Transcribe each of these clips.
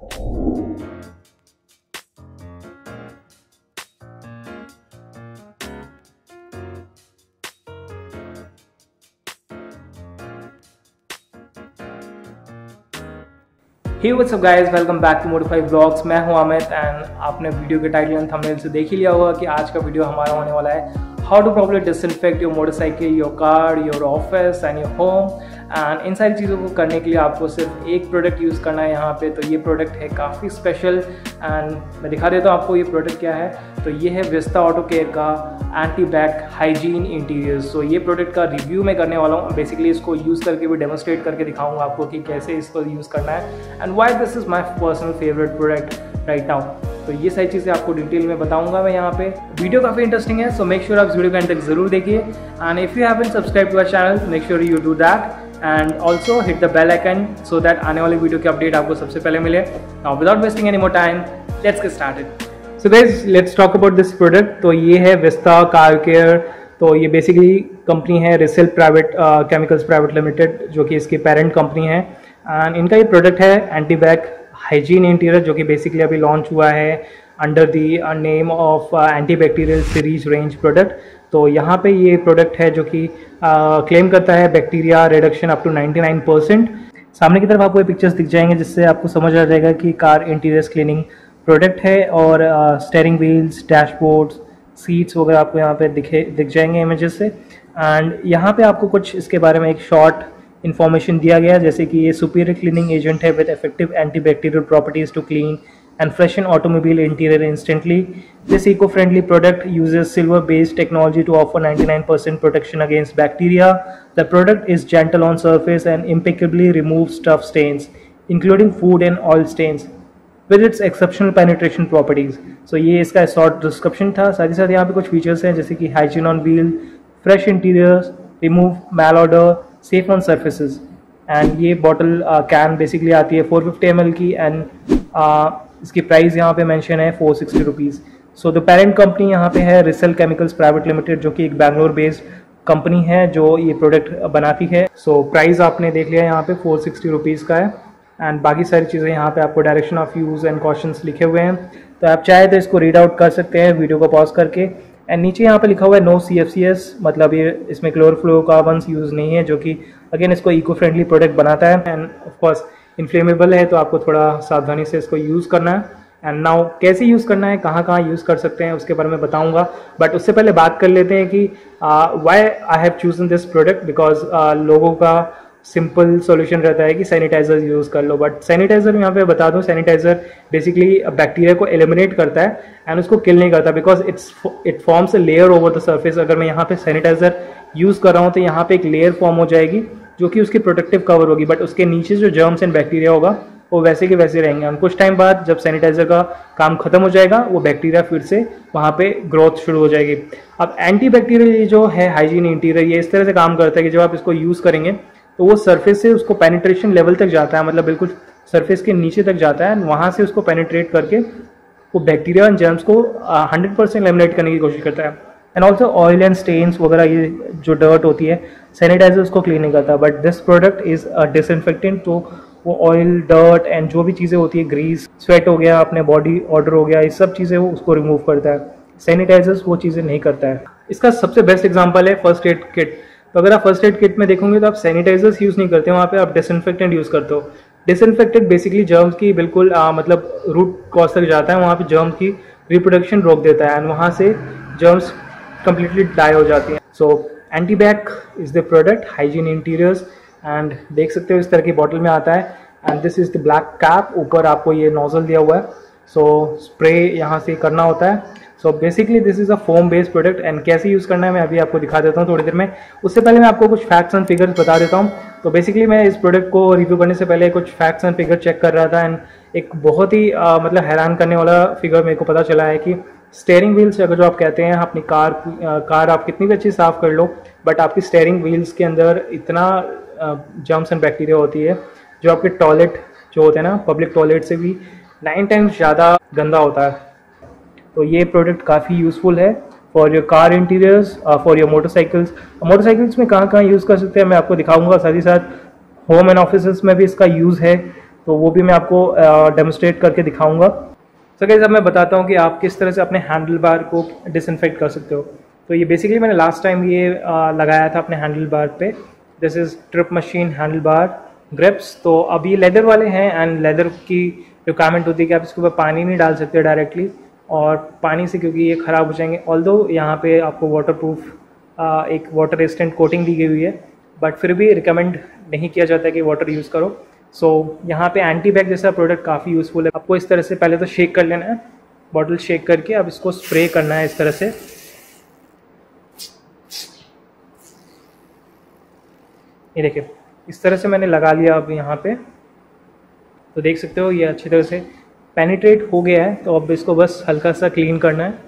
Hey what's up guys, welcome back to Modify vlogs. मैं हूं Amit and आपने video के टाइटल एंड थंबनेल से देख ही लिया होगा कि आज का वीडियो हमारा होने वाला है how to properly disinfect your motorcycle, your car, your office and your home. And इन सारी चीज़ों को करने के लिए आपको सिर्फ एक प्रोडक्ट यूज़ करना है यहाँ पे। तो ये प्रोडक्ट है काफ़ी स्पेशल एंड मैं दिखा देता हूँ आपको ये प्रोडक्ट क्या है। तो ये है विस्ता ऑटो केयर का एंटी बैक हाइजीन इंटीरियर्स। तो ये प्रोडक्ट का रिव्यू मैं करने वाला हूँ। बेसिकली इसको यूज़ करके भी डेमोस्ट्रेट करके दिखाऊंगा आपको कि कैसे इसको यूज़ करना है and why this is my personal favourite product right now. तो ये सारी चीज़ें आपको डिटेल में बताऊंगा मैं यहाँ पे। वीडियो काफ़ी इंटरेस्टिंग है, सो मेक श्योर आप इस वीडियो को एंड तक जरूर देखिए। And if you haven't subscribe to our channel, make sure you do that and also hit the bell icon so that आने वाले वीडियो की अपडेट आपको सबसे पहले मिले। Now without wasting any more time, let's get started. So guys, let's talk about this product. तो ये है विस्ता कार केयर। तो ये बेसिकली कंपनी है Resil private chemicals private limited, जो कि इसकी पेरेंट कंपनी है। एंड इनका ये प्रोडक्ट है एंटी बैक हाइजीन इंटीरियर, जो कि बेसिकली अभी लॉन्च हुआ है under the name of anti bacterial series range product. तो यहाँ पे ये प्रोडक्ट है जो कि क्लेम करता है बैक्टीरिया रिडक्शन अप टू 99%। सामने की तरफ आपको ये पिक्चर्स दिख जाएंगे जिससे आपको समझ आ जाएगा कि कार इंटीरियर्स क्लीनिंग प्रोडक्ट है। और स्टीयरिंग व्हील्स, डैशबोर्ड्स, सीट्स वगैरह आपको यहाँ पे दिख जाएंगे इमेजेस से। एंड यहाँ पे आपको कुछ इसके बारे में एक शॉर्ट इन्फॉर्मेशन दिया गया, जैसे कि ये सुपीरियर क्लीनिंग एजेंट है with effective antibacterial properties to clean and freshen automobile interior instantly. This eco-friendly product uses silver-based technology to offer 99% protection against bacteria. The product is gentle on surface and impeccably removes tough stains, including food and oil stains, with its exceptional penetration properties. So ये इसका short description था। साथ ही साथ यहाँ पे कुछ features हैं जैसे कि hygiene on wheel, fresh interiors, remove malodour, safe on surfaces. And ये बॉटल कैन बेसिकली आती है 450 ml की एंड इसकी प्राइस यहाँ पे मेंशन है 460 rupees. So the parent company यहाँ पे है रिसेल केमिकल्स प्राइवेट लिमिटेड, जो कि एक बैंगलोर बेस्ड कंपनी है जो ये प्रोडक्ट बनाती है। सो प्राइस आपने देख लिया यहाँ पे 460 रुपीज़ का है। एंड बाकी सारी चीज़ें यहाँ पे आपको direction of use and cautions लिखे हुए हैं, तो आप चाहे तो इसको रीड आउट कर सकते हैं वीडियो को पॉज करके। एंड नीचे यहाँ पे लिखा हुआ है नो CFCs, मतलब ये इसमें क्लोरोफ्लोरोकार्बन्स यूज़ नहीं है, जो कि अगेन इसको इको फ्रेंडली प्रोडक्ट बनाता है। एंड ऑफकोर्स इन्फ्लेमेबल है, तो आपको थोड़ा सावधानी से इसको यूज़ करना है। एंड नाउ कैसे यूज़ करना है, कहाँ कहाँ यूज़ कर सकते हैं, उसके बारे में बताऊंगा। बट उससे पहले बात कर लेते हैं कि why I have chosen this product, because लोगों का सिंपल सॉल्यूशन रहता है कि सैनिटाइजर यूज़ कर लो। बट सैनिटाइजर यहाँ पे बता दूँ, सैनिटाइजर बेसिकली बैक्टीरिया को एलिमिनेट करता है एंड उसको किल नहीं करता, because it forms a layer over the surface. अगर मैं यहाँ पे सैनिटाइजर यूज़ कर रहा हूँ तो यहाँ पे एक लेयर फॉर्म हो जाएगी जो कि उसकी प्रोटेक्टिव कवर होगी, बट उसके नीचे जो जर्म्स एंड बैक्टीरिया होगा वो वैसे के वैसे रहेंगे। और कुछ टाइम बाद जब सैनिटाइजर का काम खत्म हो जाएगा, वो बैक्टीरिया फिर से वहाँ पे ग्रोथ शुरू हो जाएगी। अब एंटी बैक्टीरियल ये जो है हाइजीन इंटीरियर, ये इस तरह से काम करता है कि जब आप इसको यूज़ करेंगे तो वो सरफेस से उसको पेनिट्रेशन लेवल तक जाता है, मतलब बिल्कुल सरफेस के नीचे तक जाता है। वहाँ से उसको पेनिट्रेट करके वो बैक्टीरिया एंड जर्म्स को 100% एलिमिनेट करने की कोशिश करता है। And also oil and stains वगैरह, ये जो डर्ट होती है, सैनिटाइजर उसको क्लीन नहीं करता, but this product is a disinfectant. तो वो ऑयल, डर्ट एंड जो भी चीज़ें होती है, ग्रीस, स्वेट हो गया, अपने बॉडी ऑर्डर हो गया, ये सब चीज़ें वो उसको रिमूव करता है। सैनिटाइजर्स वो चीज़ें नहीं करता है। इसका सबसे बेस्ट एग्जांपल है फर्स्ट एड किट। तो अगर आप फर्स्ट एड किट में देखोगे तो आप सैनिटाइजर्स यूज़ नहीं करते, वहाँ पे आप डिसइंफेक्टेंट यूज़ करते हो। डिसइंफेक्टेंट बेसिकली जर्म्स की बिल्कुल मतलब रूट कॉज तक जाता है, वहाँ पे जर्म्स की रिप्रोडक्शन रोक देता है एंड वहाँ से जर्म्स कंप्लीटली डाई हो जाती हैं। So anti bac is the product hygiene interiors. And देख सकते हो इस तरह की बॉटल में आता है and this is the black cap. ऊपर आपको ये नोजल दिया हुआ है, सो स्प्रे यहाँ से करना होता है। So basically this is a foam based product. And कैसे यूज़ करना है मैं अभी आपको दिखा देता हूँ थोड़ी देर में। उससे पहले मैं आपको कुछ फैक्ट्स एंड फिगर्स बता देता हूँ। तो बेसिकली मैं इस प्रोडक्ट को रिव्यू करने से पहले कुछ फैक्ट्स एंड फिगर चेक कर रहा था एंड एक बहुत ही मतलब हैरान करने वाला फिगर मेरे को पता चला है कि स्टीयरिंग व्हील्स अगर जो आप कहते हैं अपनी कार आप कितनी भी अच्छी साफ़ कर लो, बट आपकी स्टीयरिंग व्हील्स के अंदर इतना जर्म्स एंड बैक्टीरिया होती है जो आपके टॉयलेट जो होते हैं ना, पब्लिक टॉयलेट से भी 9 टाइम्स ज़्यादा गंदा होता है। तो ये प्रोडक्ट काफ़ी यूज़फुल है for your car interiors, for your motorcycles. Motorcycles में कहाँ कहाँ यूज़ कर सकते हैं मैं आपको दिखाऊंगा। साथ ही साथ होम एंड ऑफिस में भी इसका यूज़ है। तो वो भी मैं आपको डेमोस्ट्रेट करके दिखाऊंगा। सो गाइस अब मैं बताता हूँ कि आप किस तरह से अपने हैंडल बार को डिसइंफेक्ट कर सकते हो। तो ये बेसिकली मैंने लास्ट टाइम ये लगाया था अपने हैंडल बार पे। This is Trip Machine handle bar grips. तो अब ये लेदर वाले हैं एंड लेदर की रिक्वायरमेंट होती है कि आप इसके ऊपर पानी नहीं डाल सकते डायरेक्टली, और पानी से क्योंकि ये ख़राब हो जाएंगे। ऑल्दो यहाँ पे आपको वाटर प्रूफ एक वाटर रेजिस्टेंट कोटिंग दी गई है, बट फिर भी रिकमेंड नहीं किया जाता है कि वाटर यूज़ करो। सो यहाँ पे एंटी बैग जैसा प्रोडक्ट काफ़ी यूज़फुल है। आपको इस तरह से पहले तो शेक कर लेना है, बॉटल शेक करके अब इसको स्प्रे करना है इस तरह से। ये देखिए इस तरह से मैंने लगा लिया अब यहाँ पे, तो देख सकते हो ये अच्छी तरह से पेनिट्रेट हो गया है। तो अब इसको बस हल्का सा क्लीन करना है।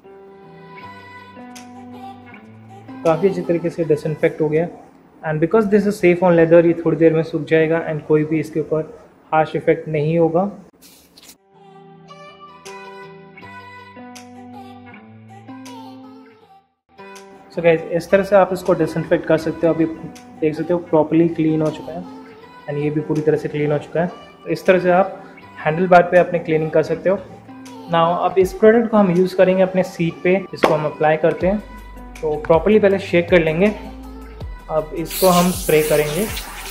काफ़ी अच्छी तरीके से डिसइंफेक्ट हो गया and because this is safe on leather, ये थोड़ी देर में सूख जाएगा एंड कोई भी इसके ऊपर हार्श इफेक्ट नहीं होगा। सो गाइस इस तरह से आप इसको डिसइंफेक्ट कर सकते हो। अभी देख सकते हो प्रॉपर्ली क्लीन हो चुका है एंड ये भी पूरी तरह से क्लीन हो चुका है। तो इस तरह से आप हैंडल बार पे अपने क्लीनिंग कर सकते हो। नाउ अब इस प्रोडक्ट को हम यूज़ करेंगे अपने सीट पे, इसको हम अप्लाई करते हैं। तो प्रॉपर्ली पहले शेक कर लेंगे, अब इसको हम स्प्रे करेंगे।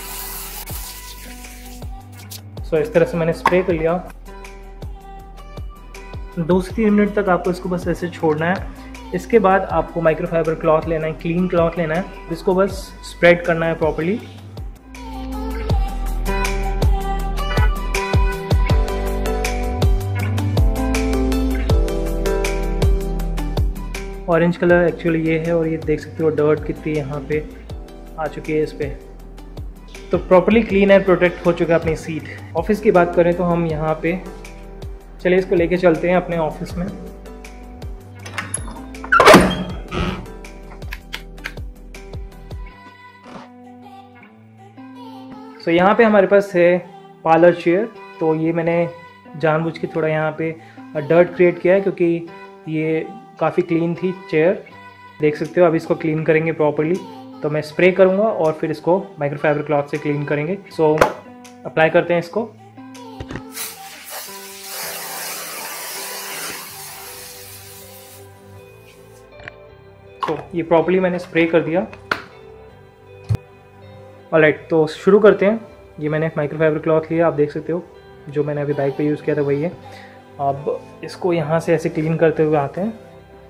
सो इस तरह से मैंने स्प्रे कर लिया। 2 से 3 मिनट तक आपको इसको बस ऐसे छोड़ना है। इसके बाद आपको माइक्रोफाइबर क्लॉथ लेना है, क्लीन क्लॉथ लेना है, इसको बस स्प्रेड करना है प्रॉपर्ली। ऑरेंज कलर एक्चुअली ये है, और ये देख सकते हो डर्ट कितनी यहाँ पे आ चुकी है इस पर। तो प्रॉपर्ली क्लीन एंड प्रोटेक्ट हो चुका है अपनी सीट। ऑफिस की बात करें तो हम यहाँ पे चलिए इसको लेके चलते हैं अपने ऑफिस में। सो यहाँ पे हमारे पास है पार्लर चेयर। तो ये मैंने जानबूझ के थोड़ा यहाँ पे डर्ट क्रिएट किया है क्योंकि ये काफ़ी क्लीन थी चेयर, देख सकते हो। अब इसको क्लीन करेंगे प्रॉपर्ली। तो मैं स्प्रे करूँगा और फिर इसको माइक्रोफाइबर क्लॉथ से क्लीन करेंगे। सो अप्लाई करते हैं इसको। तो ये प्रॉपर्ली मैंने स्प्रे कर दिया। ऑलराइट, तो शुरू करते हैं। ये मैंने माइक्रोफाइबर क्लॉथ लिया, आप देख सकते हो जो मैंने अभी बाइक पे यूज़ किया था वही है। अब इसको यहाँ से ऐसे क्लीन करते हुए आते हैं।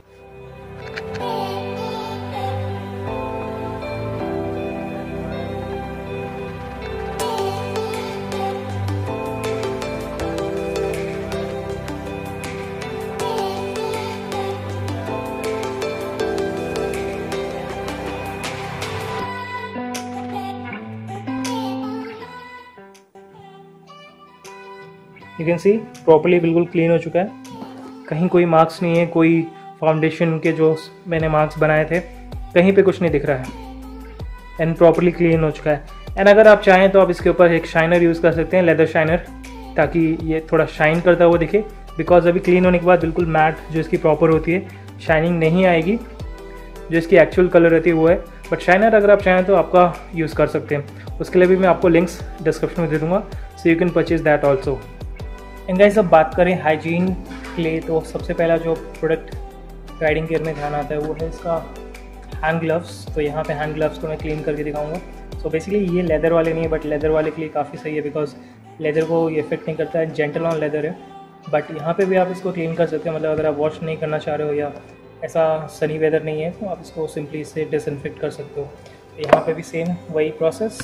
यू कैन सी प्रॉपर्ली बिल्कुल क्लीन हो चुका है, कहीं कोई मार्क्स नहीं है, कोई फाउंडेशन के जो मैंने मार्क्स बनाए थे कहीं पे कुछ नहीं दिख रहा है एंड प्रॉपर्ली क्लीन हो चुका है। एंड अगर आप चाहें तो आप इसके ऊपर एक शाइनर यूज़ कर सकते हैं, लेदर शाइनर, ताकि ये थोड़ा शाइन करता हुआ दिखे। बिकॉज अभी क्लीन होने के बाद बिल्कुल मैट जो इसकी प्रॉपर होती है, शाइनिंग नहीं आएगी, जो इसकी एक्चुअल कलर रहती है वो है। बट शाइनर अगर आप चाहें तो आपका यूज़ कर सकते हैं, उसके लिए भी मैं आपको लिंक्स डिस्क्रिप्शन में दे दूँगा, so you can purchase that also. And guys अब बात करें हाइजीन के लिए, तो सबसे पहला जो प्रोडक्ट राइडिंग गियर में ध्यान आता है वो है इसका हैंड ग्लव्स। तो यहाँ पे हैंड ग्लव्स को मैं क्लीन करके दिखाऊंगा। सो बेसिकली ये लेदर वाले नहीं है, बट लेदर वाले के लिए काफ़ी सही है बिकॉज लेदर को ये इफेक्ट नहीं करता है, जेंटल ऑन लेदर है। बट यहाँ पे भी आप इसको क्लीन कर सकते हैं, मतलब अगर आप वॉश नहीं करना चाह रहे हो या ऐसा सनी वेदर नहीं है तो आप इसको सिंपली इससे डिसइंफेक्ट कर सकते हो। तो यहाँ पे भी सेम वही प्रोसेस।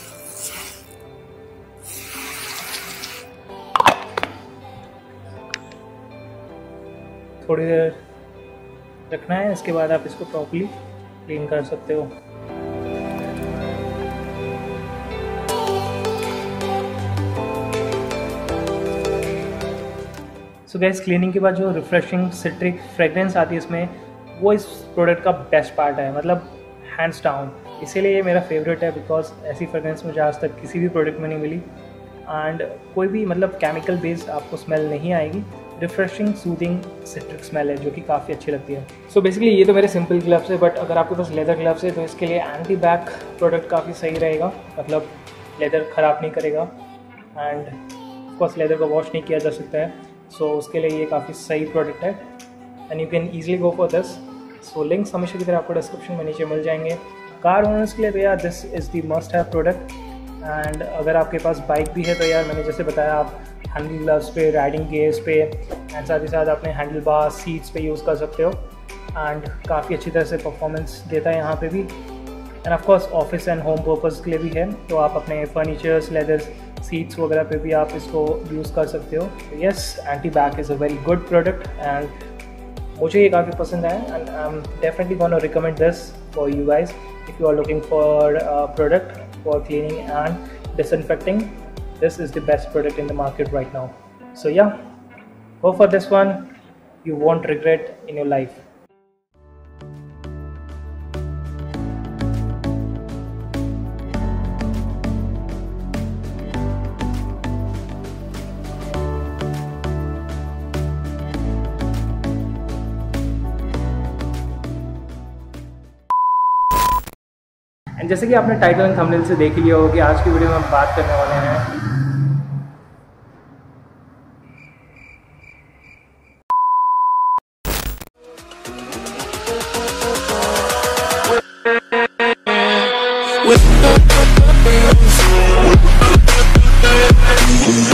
थोड़ी देर रखना है, इसके बाद आप इसको प्रॉपर्ली क्लीन कर सकते हो। सो गैस क्लीनिंग के बाद जो रिफ्रेशिंग सिट्रिक फ्रेगरेंस आती है इसमें, वो इस प्रोडक्ट का बेस्ट पार्ट है, मतलब हैंड्स डाउन। इसीलिए ये मेरा फेवरेट है बिकॉज ऐसी फ्रेगरेंस मुझे आज तक किसी भी प्रोडक्ट में नहीं मिली एंड कोई भी मतलब केमिकल बेस्ड आपको स्मेल नहीं आएगी। रिफ्रेशिंग सूदिंग सिट्रिक स्मेल है जो कि काफ़ी अच्छी लगती है। सो बेसिकली ये तो मेरे सिंपल ग्लव्स है, बट अगर आपके पास लेदर ग्लव्स है तो इसके लिए एंटी बैक प्रोडक्ट काफ़ी सही रहेगा, मतलब लेदर ख़राब नहीं करेगा एंड ऑफकोर्स लेदर को वॉश नहीं किया जा सकता है, सो उसके लिए ये काफ़ी सही प्रोडक्ट है and you can easily go for this. So links हमेशा की तरह आपको डिस्क्रिप्शन में नीचे मिल जाएंगे। कार ओनर्स के लिए तो यार this is the must have product. And अगर आपके पास बाइक भी है तो यार मैंने जैसे बताया, आप हैंडल ग्लव्स पे, राइडिंग गियर्स पे एंड साथ ही साथ अपने हैंडल बार सीट्स पे यूज़ कर सकते हो एंड काफ़ी अच्छी तरह से परफॉर्मेंस देता है यहाँ पे भी। And of course office and home purpose के लिए भी है, तो आप अपने फर्नीचर्स, लेदर्स, सीट्स वगैरह पे भी आप इसको यूज़ कर सकते हो। Yes, anti bac is a very good product and मुझे ये काफ़ी पसंद है and I am definitely gonna recommend this for you guys if you are looking for product for cleaning and disinfecting. This is the best product in the market right now. So yeah, go for this one. You won't regret in your life. And जैसे कि आपने title and thumbnail से देख लिया होगा कि आज की वीडियो में हम बात करने वाले हैं with